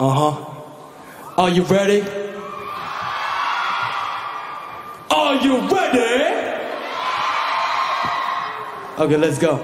Are you ready? Are you ready? Okay, let's go.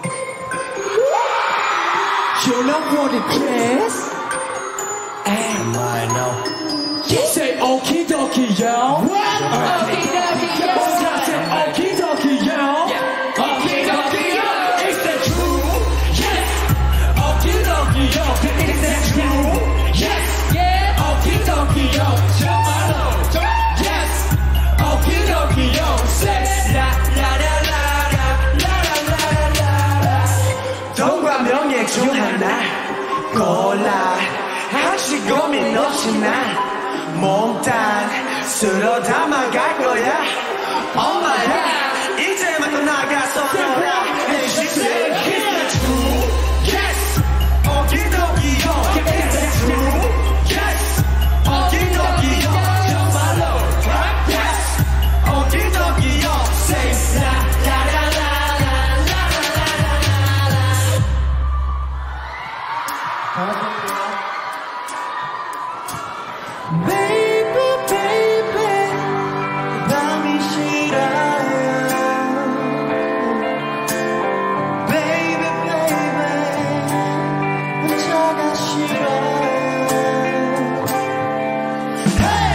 You know what it is? And I know. You say okie dokie, yo. What? Okie dokie, yo. Okie dokie, yo. Okie dokie, yo. Is that true? Yes. Okie dokie, yo. Is that true? Yes. Yeah. Okie dokie, yo. 정말로. Yes. Okie dokie, yo. Say la la la la la la la la la. 돈과 명예 중 하나 골라. 한시 고민 없이 난 몽땅 쓸어 담아갈 거야. 엄마야 이제만 또 나가서 놀아. She said, is that true? Yes. 오기도기요. Is that true? Yes. 오기도기요. 정말로. Yes. 오기도기요. Say la la la la la la la la la. Baby, baby, 밤이 싫어요. Baby, baby, 혼자가 싫어요. Hey!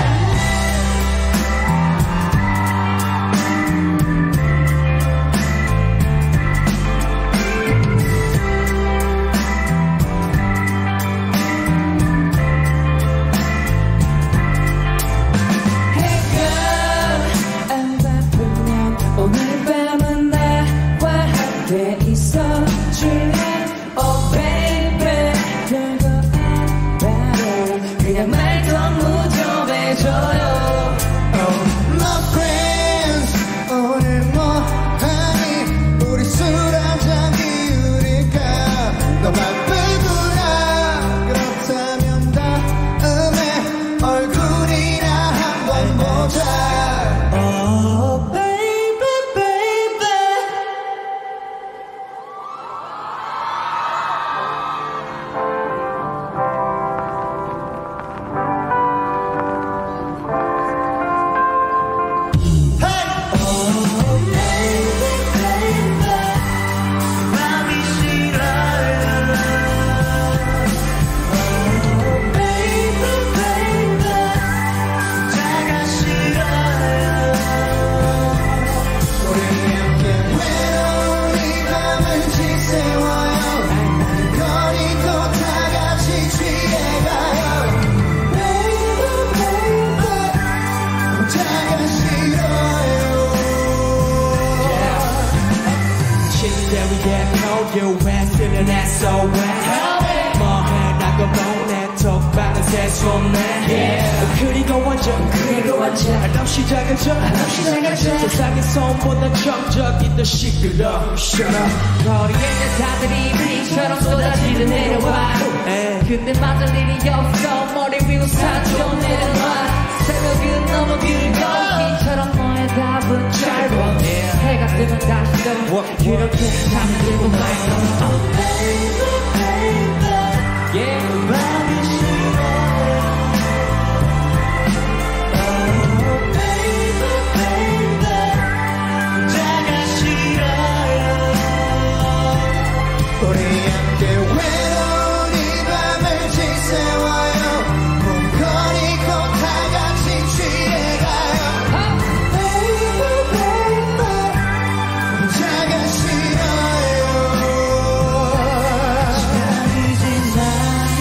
오늘 밤은 나와 함께 있어줄래? Oh baby 별거 아니라 그냥 말동무 좀 해줘요. Oh my friends 오늘 뭐하니? 우리 술 한잔 기울일까? 너 바쁘구나. 그렇다면 다음에 얼굴이나 한번 보자. You answer and that's so wet. 뭐해 나고 보내 톡방은 세수없네. 그리고 완전 한없이 작아져 세상의 손보다 점적이 더 시끄러. Shut up. 거리에 있는 사들이 비처럼 쏟아지는 내려와. 근데 맞을 일이 없어. 머리 위로 산좀 내려와. 새벽은 너무 길고 비처럼 너의 답은 짧아. 해가 뜨면 다시 또 이렇게 잠들고 말고. Oh baby baby yeah 밤이 싫어. Oh baby baby 혼자가 싫어요. 우리 함께 외로운 이 밤을 지새워요. 몸거리고 다 같이 취해가요. Baby baby 혼자가 싫어요. 시간이 지나면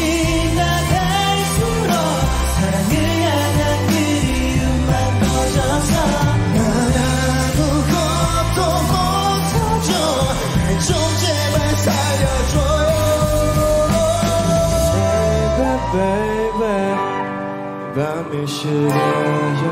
지나갈수록 사랑을 향한 그리움만 커져서 난 아무것도 못하죠. 날 좀 제발 살려줘요. Baby, 밤이 싫어요.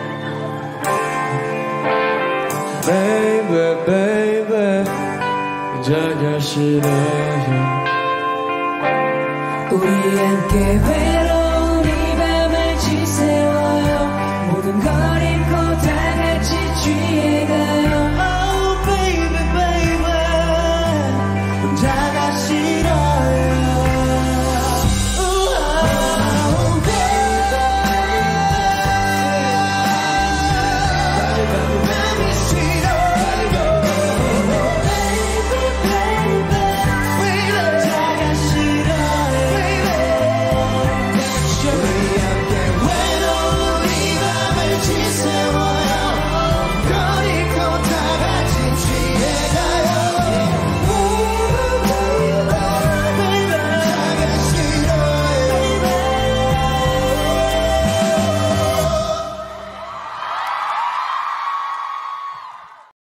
Baby, baby, 혼자가 싫어요. 우리 함께 외로운 이 밤을 지새워.